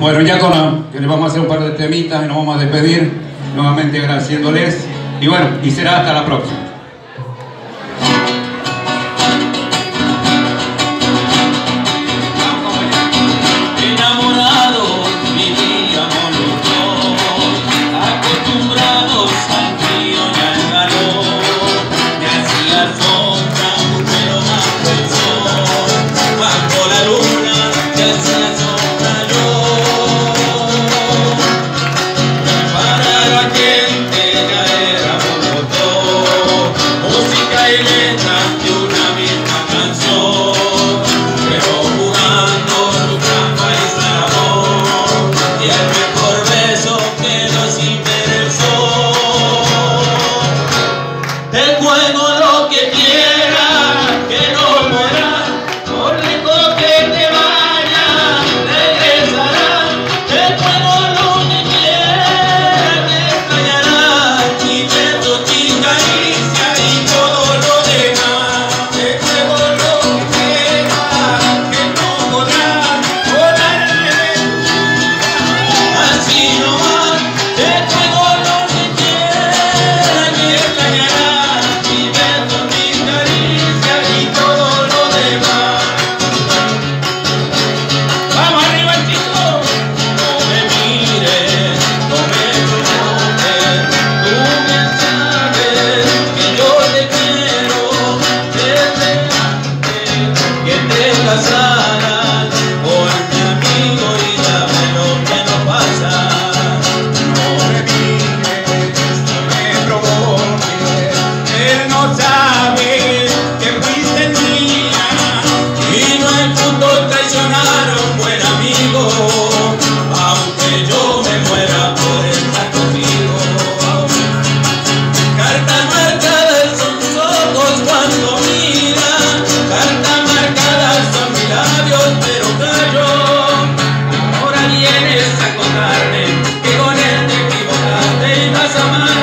Bueno, ya que le vamos a hacer un par de temitas y nos vamos a despedir, nuevamente agradeciéndoles. Y bueno, y será hasta la próxima. Vienes a contarme que con él te equivocaste y vas a amar.